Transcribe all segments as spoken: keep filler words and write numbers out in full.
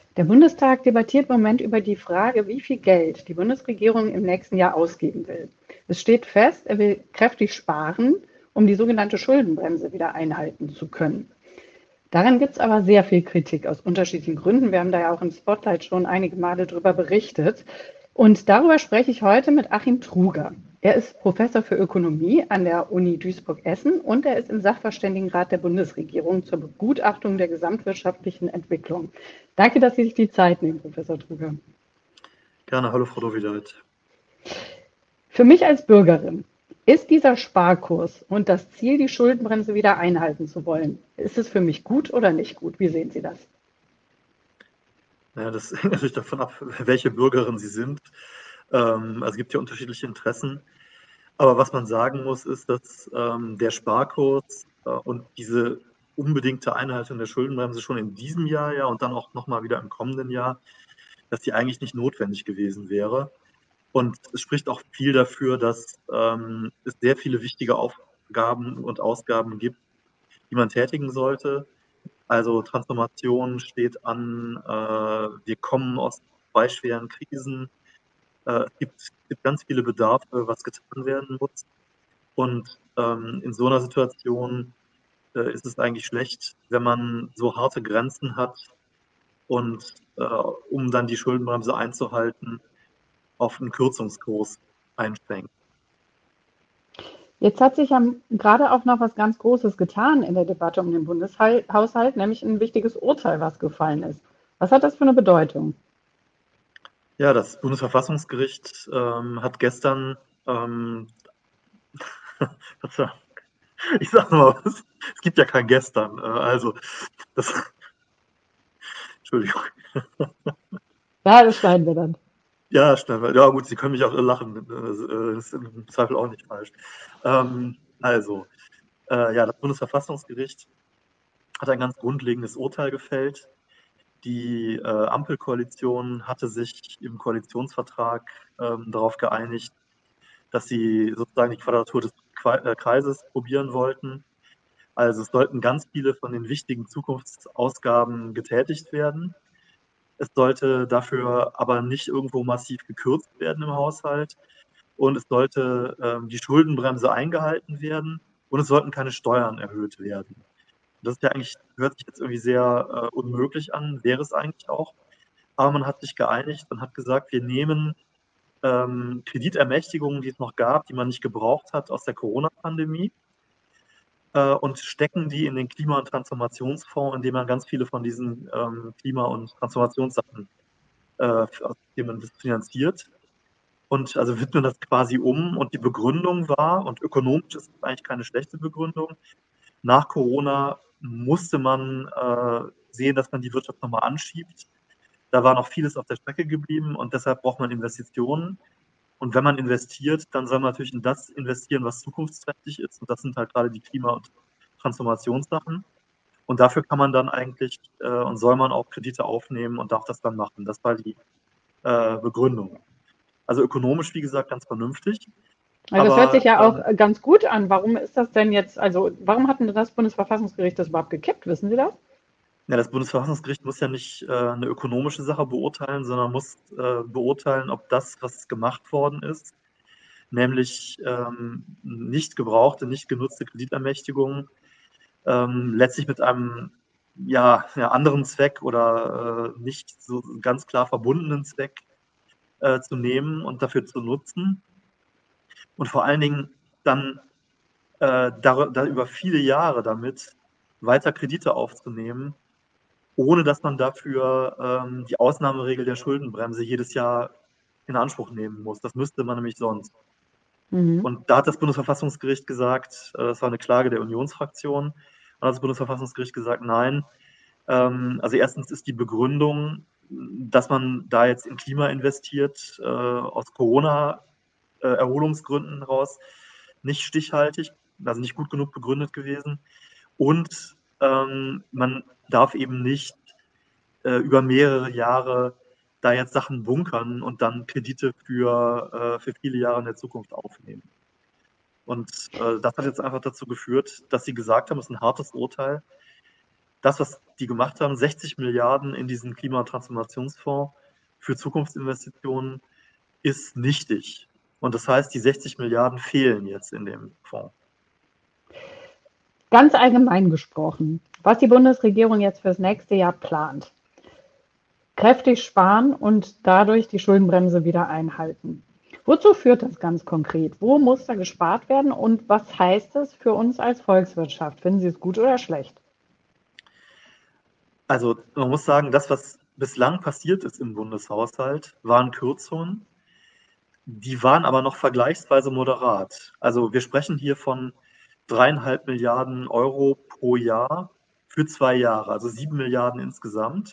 Der Bundestag debattiert im Moment über die Frage, wie viel Geld die Bundesregierung im nächsten Jahr ausgeben will. Es steht fest, er will kräftig sparen, um die sogenannte Schuldenbremse wieder einhalten zu können. Daran gibt es aber sehr viel Kritik aus unterschiedlichen Gründen. Wir haben da ja auch im Spotlight schon einige Male drüber berichtet. Und darüber spreche ich heute mit Achim Truger. Er ist Professor für Ökonomie an der Uni Duisburg-Essen und er ist im Sachverständigenrat der Bundesregierung zur Begutachtung der gesamtwirtschaftlichen Entwicklung. Danke, dass Sie sich die Zeit nehmen, Professor Truger. Gerne, hallo Frau Dovideit. Für mich als Bürgerin ist dieser Sparkurs und das Ziel, die Schuldenbremse wieder einhalten zu wollen, ist es für mich gut oder nicht gut? Wie sehen Sie das? Naja, das hängt natürlich davon ab, welche Bürgerin Sie sind. Ähm, also es gibt ja unterschiedliche Interessen. Aber was man sagen muss, ist, dass ähm, der Sparkurs äh, und diese unbedingte Einhaltung der Schuldenbremse schon in diesem Jahr ja und dann auch nochmal wieder im kommenden Jahr, dass die eigentlich nicht notwendig gewesen wäre. Und es spricht auch viel dafür, dass ähm, es sehr viele wichtige Aufgaben und Ausgaben gibt, die man tätigen sollte. Also Transformation steht an, äh, wir kommen aus zwei schweren Krisen. Äh, es gibt, es gibt ganz viele Bedarfe, was getan werden muss. Und ähm, in so einer Situation äh, ist es eigentlich schlecht, wenn man so harte Grenzen hat und äh, um dann die Schuldenbremse einzuhalten, auf einen Kürzungskurs einschränkt. Jetzt hat sich ja gerade auch noch was ganz Großes getan in der Debatte um den Bundeshaushalt, nämlich ein wichtiges Urteil, was gefallen ist. Was hat das für eine Bedeutung? Ja, das Bundesverfassungsgericht ähm, hat gestern, ähm, ich sage mal, es, es gibt ja kein Gestern, äh, also das, Entschuldigung. Ja, das schneiden wir dann. Ja, schnell. Ja, gut, Sie können mich auch lachen. Das ist im Zweifel auch nicht falsch. Ähm, also, äh, ja, das Bundesverfassungsgericht hat ein ganz grundlegendes Urteil gefällt. Die äh, Ampelkoalition hatte sich im Koalitionsvertrag ähm, darauf geeinigt, dass sie sozusagen die Quadratur des Kreises probieren wollten. Also es sollten ganz viele von den wichtigen Zukunftsausgaben getätigt werden. Es sollte dafür aber nicht irgendwo massiv gekürzt werden im Haushalt. Und es sollte ähm, die Schuldenbremse eingehalten werden und es sollten keine Steuern erhöht werden. Das ist ja eigentlich, hört sich jetzt irgendwie sehr äh, unmöglich an, wäre es eigentlich auch. Aber man hat sich geeinigt und hat gesagt, wir nehmen ähm, Kreditermächtigungen, die es noch gab, die man nicht gebraucht hat aus der Corona-Pandemie äh, und stecken die in den Klima- und Transformationsfonds, in dem man ganz viele von diesen ähm, Klima- und Transformationssachen äh, aus dem man das finanziert. Und also widmen das quasi um. Und die Begründung war, und ökonomisch ist es eigentlich keine schlechte Begründung, nach Corona musste man äh, sehen, dass man die Wirtschaft nochmal anschiebt. Da war noch vieles auf der Strecke geblieben und deshalb braucht man Investitionen. Und wenn man investiert, dann soll man natürlich in das investieren, was zukunftsträchtig ist. Und das sind halt gerade die Klima- und Transformationssachen. Und dafür kann man dann eigentlich äh, und soll man auch Kredite aufnehmen und darf das dann machen. Das war die äh, Begründung. Also ökonomisch, wie gesagt, ganz vernünftig. Also das hört sich Aber ja auch ähm, ganz gut an. Warum ist das denn jetzt, also warum hat denn das Bundesverfassungsgericht das überhaupt gekippt? Wissen Sie das? ja, das Bundesverfassungsgericht muss ja nicht äh, eine ökonomische Sache beurteilen, sondern muss äh, beurteilen, ob das, was gemacht worden ist, nämlich ähm, nicht gebrauchte, nicht genutzte Kreditermächtigungen, ähm, letztlich mit einem ja, ja, anderen Zweck oder äh, nicht so ganz klar verbundenen Zweck äh, zu nehmen und dafür zu nutzen. Und vor allen Dingen dann äh, da, da über viele Jahre damit weiter Kredite aufzunehmen, ohne dass man dafür ähm, die Ausnahmeregel der Schuldenbremse jedes Jahr in Anspruch nehmen muss. Das müsste man nämlich sonst. Mhm. Und da hat das Bundesverfassungsgericht gesagt, äh, das war eine Klage der Unionsfraktion, und hat das Bundesverfassungsgericht gesagt, nein, ähm, also erstens ist die Begründung, dass man da jetzt in Klima investiert, äh, aus Corona-Erholungsgründen heraus, nicht stichhaltig, also nicht gut genug begründet gewesen. Und ähm, man darf eben nicht äh, über mehrere Jahre da jetzt Sachen bunkern und dann Kredite für, äh, für viele Jahre in der Zukunft aufnehmen. Und äh, das hat jetzt einfach dazu geführt, dass sie gesagt haben, es ist ein hartes Urteil, das, was die gemacht haben, sechzig Milliarden in diesen Klima- und Transformationsfonds für Zukunftsinvestitionen, ist nichtig. Und das heißt, die sechzig Milliarden fehlen jetzt in dem Fonds. Ganz allgemein gesprochen, was die Bundesregierung jetzt fürs nächste Jahr plant. Kräftig sparen und dadurch die Schuldenbremse wieder einhalten. Wozu führt das ganz konkret? Wo muss da gespart werden und was heißt es für uns als Volkswirtschaft? Finden Sie es gut oder schlecht? Also man muss sagen, das, was bislang passiert ist im Bundeshaushalt, waren Kürzungen. Die waren aber noch vergleichsweise moderat. Also wir sprechen hier von dreieinhalb Milliarden Euro pro Jahr für zwei Jahre, also sieben Milliarden insgesamt.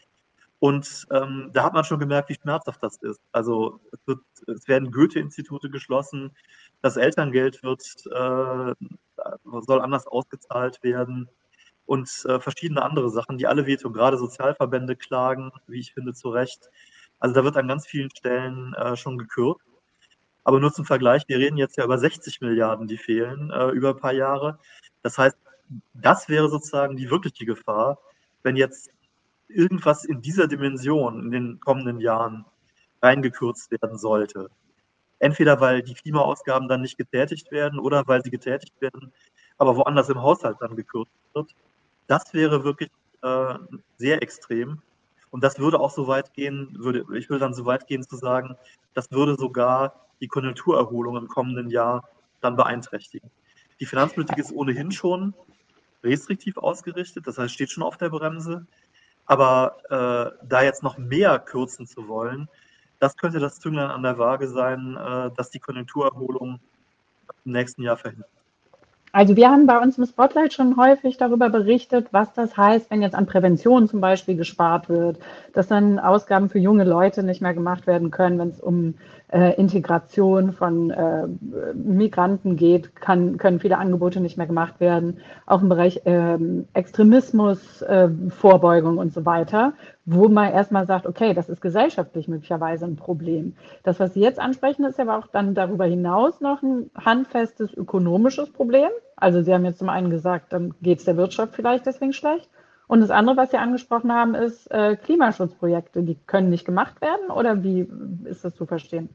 Und ähm, da hat man schon gemerkt, wie schmerzhaft das ist. Also es, wird, es werden Goethe-Institute geschlossen, das Elterngeld wird, äh, soll anders ausgezahlt werden und äh, verschiedene andere Sachen, die alle wehtun. Gerade Sozialverbände klagen, wie ich finde, zu Recht. Also da wird an ganz vielen Stellen äh, schon gekürzt. Aber nur zum Vergleich, wir reden jetzt ja über sechzig Milliarden, die fehlen äh, über ein paar Jahre. Das heißt, das wäre sozusagen die wirkliche Gefahr, wenn jetzt irgendwas in dieser Dimension in den kommenden Jahren reingekürzt werden sollte. Entweder weil die Klimaausgaben dann nicht getätigt werden oder weil sie getätigt werden, aber woanders im Haushalt dann gekürzt wird. Das wäre wirklich äh, sehr extrem. Und das würde auch so weit gehen, würde, ich würde dann so weit gehen zu sagen, das würde sogar die Konjunkturerholung im kommenden Jahr dann beeinträchtigen. Die Finanzpolitik ist ohnehin schon restriktiv ausgerichtet, das heißt, steht schon auf der Bremse. Aber äh, da jetzt noch mehr kürzen zu wollen, das könnte das Zünglein an der Waage sein, äh, dass die Konjunkturerholung im nächsten Jahr verhindert. Also wir haben bei uns im Spotlight schon häufig darüber berichtet, was das heißt, wenn jetzt an Prävention zum Beispiel gespart wird, dass dann Ausgaben für junge Leute nicht mehr gemacht werden können, wenn es um äh, Integration von äh, Migranten geht, kann, können viele Angebote nicht mehr gemacht werden, auch im Bereich äh, Extremismus, äh, Vorbeugung und so weiter, wo man erstmal sagt, okay, das ist gesellschaftlich möglicherweise ein Problem. Das, was Sie jetzt ansprechen, ist aber auch dann darüber hinaus noch ein handfestes ökonomisches Problem. Also Sie haben jetzt zum einen gesagt, dann geht es der Wirtschaft vielleicht deswegen schlecht. Und das andere, was Sie angesprochen haben, ist äh, Klimaschutzprojekte. Die können nicht gemacht werden oder wie ist das zu verstehen?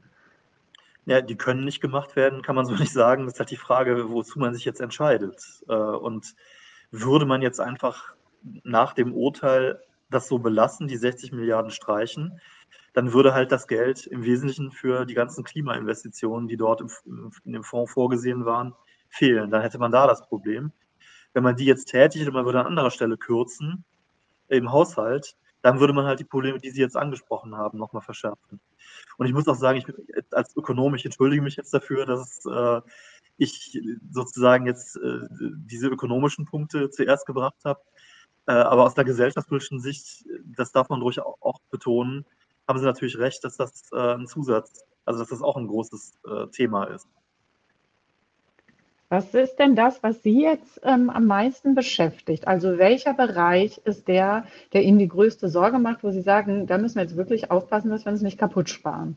Ja, die können nicht gemacht werden, kann man so nicht sagen. Das ist halt die Frage, wozu man sich jetzt entscheidet. Äh, und würde man jetzt einfach nach dem Urteil das so belassen, die sechzig Milliarden streichen, dann würde halt das Geld im Wesentlichen für die ganzen Klimainvestitionen, die dort im, in dem Fonds vorgesehen waren, fehlen. Dann hätte man da das Problem. Wenn man die jetzt tätigt und man würde an anderer Stelle kürzen im Haushalt, dann würde man halt die Probleme, die Sie jetzt angesprochen haben, nochmal verschärfen. Und ich muss auch sagen, ich bin als Ökonom, ich entschuldige mich jetzt dafür, dass äh, ich sozusagen jetzt äh, diese ökonomischen Punkte zuerst gebracht habe. Äh, aber aus der gesellschaftspolitischen Sicht, das darf man ruhig auch, auch betonen, haben Sie natürlich recht, dass das äh, ein Zusatz, also dass das auch ein großes äh, Thema ist. Was ist denn das, was Sie jetzt ähm, am meisten beschäftigt? Also welcher Bereich ist der, der Ihnen die größte Sorge macht, wo Sie sagen, da müssen wir jetzt wirklich aufpassen, dass wir uns nicht kaputt sparen?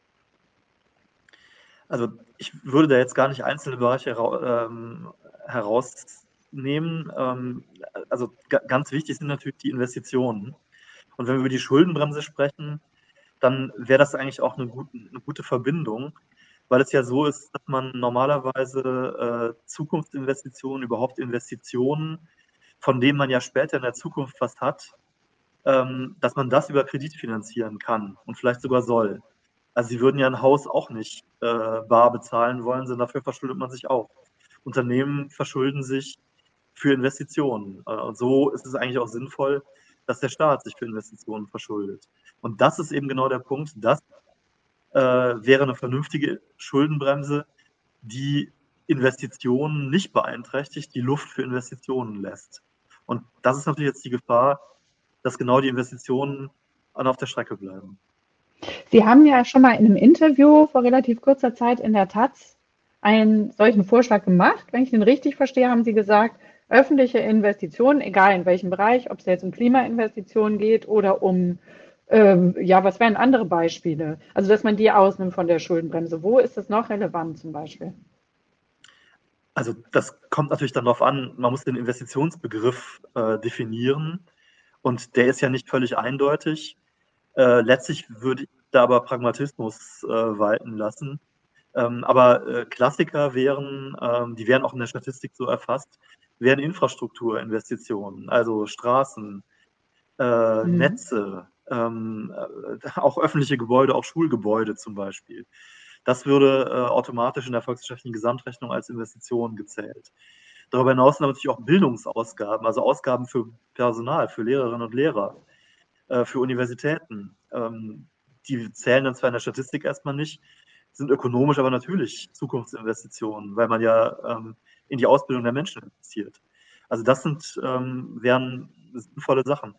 Also ich würde da jetzt gar nicht einzelne Bereiche hera ähm, herausnehmen. Ähm, also ganz wichtig sind natürlich die Investitionen. Und wenn wir über die Schuldenbremse sprechen, dann wäre das eigentlich auch eine gute, eine gute Verbindung, weil es ja so ist, dass man normalerweise äh, Zukunftsinvestitionen, überhaupt Investitionen, von denen man ja später in der Zukunft was hat, ähm, dass man das über Kredit finanzieren kann und vielleicht sogar soll. Also Sie würden ja ein Haus auch nicht äh, bar bezahlen wollen, sondern dafür verschuldet man sich auch. Unternehmen verschulden sich für Investitionen. Äh, und so ist es eigentlich auch sinnvoll, dass der Staat sich für Investitionen verschuldet. Und das ist eben genau der Punkt, das äh, wäre eine vernünftige Schuldenbremse, die Investitionen nicht beeinträchtigt, die Luft für Investitionen lässt. Und das ist natürlich jetzt die Gefahr, dass genau die Investitionen dann auf der Strecke bleiben. Sie haben ja schon mal in einem Interview vor relativ kurzer Zeit in der Taz einen solchen Vorschlag gemacht. Wenn ich den richtig verstehe, haben Sie gesagt, öffentliche Investitionen, egal in welchem Bereich, ob es jetzt um Klimainvestitionen geht oder um, ähm, ja, was wären andere Beispiele? Also, dass man die ausnimmt von der Schuldenbremse. Wo ist das noch relevant zum Beispiel? Also das kommt natürlich dann darauf an, man muss den Investitionsbegriff äh, definieren und der ist ja nicht völlig eindeutig. Äh, letztlich würde ich da aber Pragmatismus äh, walten lassen. Ähm, aber äh, Klassiker wären, ähm, die werden auch in der Statistik so erfasst, wären Infrastrukturinvestitionen, also Straßen, äh, Mhm. Netze, ähm, äh, auch öffentliche Gebäude, auch Schulgebäude zum Beispiel. Das würde äh, automatisch in der volkswirtschaftlichen Gesamtrechnung als Investition gezählt. Darüber hinaus sind natürlich auch Bildungsausgaben, also Ausgaben für Personal, für Lehrerinnen und Lehrer, äh, für Universitäten. Ähm, die zählen dann zwar in der Statistik erstmal nicht, sind ökonomisch aber natürlich Zukunftsinvestitionen, weil man ja ähm, in die Ausbildung der Menschen investiert. Also das sind, ähm, wären sinnvolle Sachen.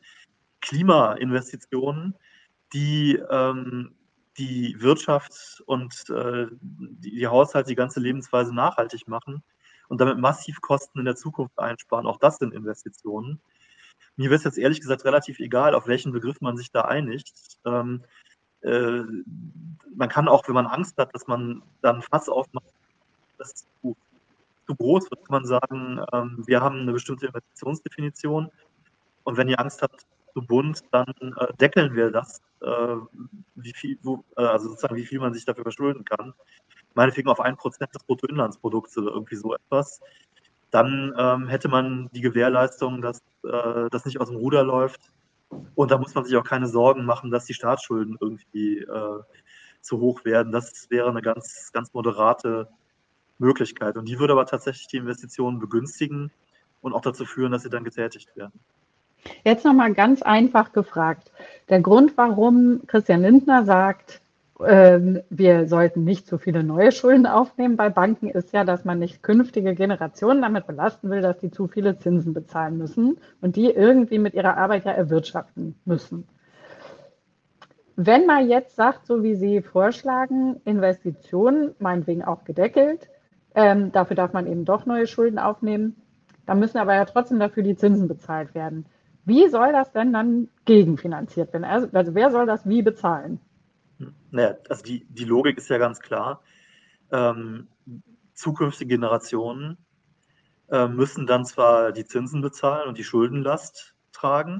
Klimainvestitionen, die ähm, die Wirtschaft und äh, die, die Haushalte, die ganze Lebensweise nachhaltig machen und damit massiv Kosten in der Zukunft einsparen. Auch das sind Investitionen. Mir wäre es jetzt ehrlich gesagt relativ egal, auf welchen Begriff man sich da einigt. Ähm, äh, Man kann auch, wenn man Angst hat, dass man dann Fass aufmacht, das ist zu, zu groß wird, kann man sagen, ähm, wir haben eine bestimmte Investitionsdefinition und wenn ihr Angst habt, zu bunt, dann äh, deckeln wir das, äh, wie viel, wo, äh, also sozusagen, wie viel man sich dafür verschulden kann. Meinetwegen auf ein Prozent des Bruttoinlandsprodukts oder irgendwie so etwas. Dann ähm, hätte man die Gewährleistung, dass äh, das nicht aus dem Ruder läuft. Und da muss man sich auch keine Sorgen machen, dass die Staatsschulden irgendwie äh, zu hoch werden. Das wäre eine ganz, ganz moderate Möglichkeit. Und die würde aber tatsächlich die Investitionen begünstigen und auch dazu führen, dass sie dann getätigt werden. Jetzt nochmal ganz einfach gefragt. Der Grund, warum Christian Lindner sagt, ähm, wir sollten nicht so viele neue Schulden aufnehmen bei Banken, ist ja, dass man nicht künftige Generationen damit belasten will, dass die zu viele Zinsen bezahlen müssen und die irgendwie mit ihrer Arbeit ja erwirtschaften müssen. Wenn man jetzt sagt, so wie Sie vorschlagen, Investitionen, meinetwegen auch gedeckelt, ähm, dafür darf man eben doch neue Schulden aufnehmen, dann müssen aber ja trotzdem dafür die Zinsen bezahlt werden. Wie soll das denn dann gegenfinanziert werden? Also, also wer soll das wie bezahlen? Naja, also die, die Logik ist ja ganz klar. Ähm, zukünftige Generationen äh, müssen dann zwar die Zinsen bezahlen und die Schuldenlast tragen,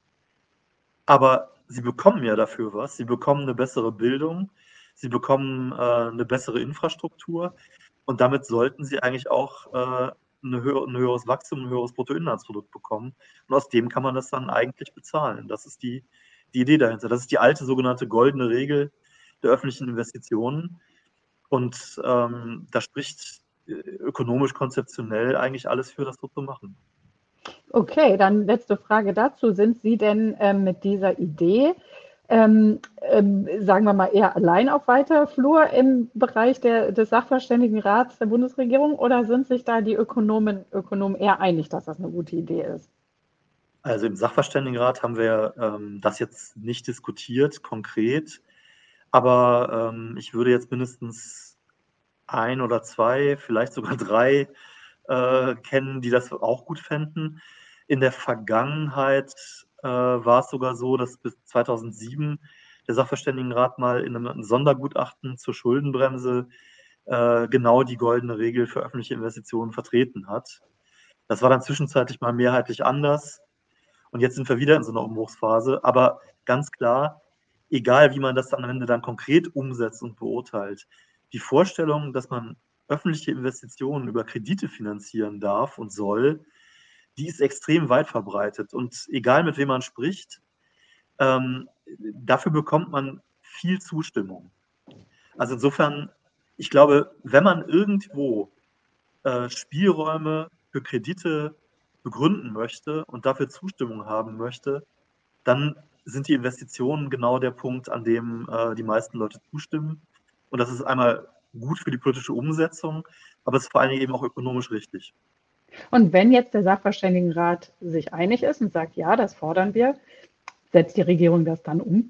aber sie bekommen ja dafür was. Sie bekommen eine bessere Bildung, sie bekommen äh, eine bessere Infrastruktur und damit sollten sie eigentlich auch äh, eine höhere, ein höheres Wachstum, ein höheres Bruttoinlandsprodukt bekommen. Und aus dem kann man das dann eigentlich bezahlen. Das ist die, die Idee dahinter. Das ist die alte sogenannte goldene Regel der öffentlichen Investitionen. Und ähm, da spricht äh, ökonomisch konzeptionell eigentlich alles für, das so zu machen. Okay, dann letzte Frage dazu. Sind Sie denn ähm, mit dieser Idee, ähm, ähm, sagen wir mal, eher allein auf weiter Flur im Bereich der, des Sachverständigenrats der Bundesregierung oder sind sich da die Ökonomen, Ökonomen eher einig, dass das eine gute Idee ist? Also im Sachverständigenrat haben wir ähm, das jetzt nicht diskutiert, konkret, aber ähm, ich würde jetzt mindestens ein oder zwei, vielleicht sogar drei äh, kennen, die das auch gut fänden. In der Vergangenheit äh, war es sogar so, dass bis zweitausendsieben der Sachverständigenrat mal in einem Sondergutachten zur Schuldenbremse äh, genau die goldene Regel für öffentliche Investitionen vertreten hat. Das war dann zwischenzeitlich mal mehrheitlich anders. Und jetzt sind wir wieder in so einer Umbruchsphase. Aber ganz klar, egal wie man das dann am Ende dann konkret umsetzt und beurteilt, die Vorstellung, dass man öffentliche Investitionen über Kredite finanzieren darf und soll, die ist extrem weit verbreitet. Und egal mit wem man spricht, ähm, dafür bekommt man viel Zustimmung. Also insofern, ich glaube, wenn man irgendwo äh, Spielräume für Kredite begründen möchte und dafür Zustimmung haben möchte, dann sind die Investitionen genau der Punkt, an dem äh, die meisten Leute zustimmen. Und das ist einmal gut für die politische Umsetzung, aber es ist vor allen Dingen eben auch ökonomisch richtig. Und wenn jetzt der Sachverständigenrat sich einig ist und sagt, ja, das fordern wir, setzt die Regierung das dann um?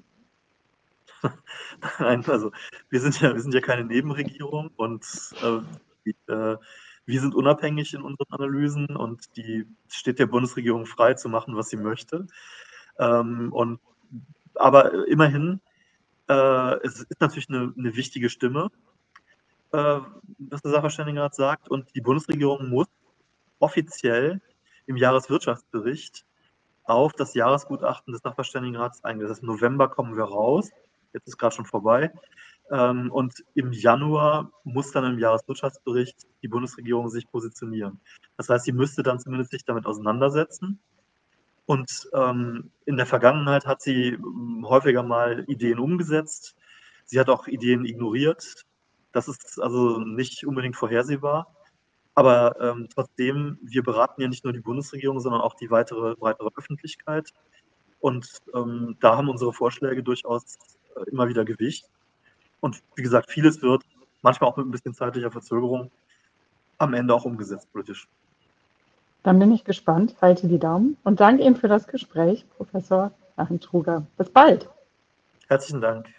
Nein, also wir sind ja, wir sind ja keine Nebenregierung und äh, die, äh, wir sind unabhängig in unseren Analysen und die steht der Bundesregierung frei zu machen, was sie möchte. Ähm, und, aber immerhin, äh, es ist natürlich eine, eine wichtige Stimme. äh, was der Sachverständigenrat sagt. Und die Bundesregierung muss offiziell im Jahreswirtschaftsbericht auf das Jahresgutachten des Sachverständigenrats eingehen. Das heißt, im November kommen wir raus. Jetzt ist gerade schon vorbei. Ähm, und im Januar muss dann im Jahreswirtschaftsbericht die Bundesregierung sich positionieren. Das heißt, sie müsste dann zumindest sich damit auseinandersetzen. Und ähm, in der Vergangenheit hat sie ähm, häufiger mal Ideen umgesetzt. Sie hat auch Ideen ignoriert. Das ist also nicht unbedingt vorhersehbar. Aber ähm, trotzdem, wir beraten ja nicht nur die Bundesregierung, sondern auch die weitere, breitere Öffentlichkeit. Und ähm, da haben unsere Vorschläge durchaus äh, immer wieder Gewicht. Und wie gesagt, vieles wird, manchmal auch mit ein bisschen zeitlicher Verzögerung, am Ende auch umgesetzt politisch. Dann bin ich gespannt, halte die Daumen und danke Ihnen für das Gespräch, Professor Achim Truger. Bis bald. Herzlichen Dank.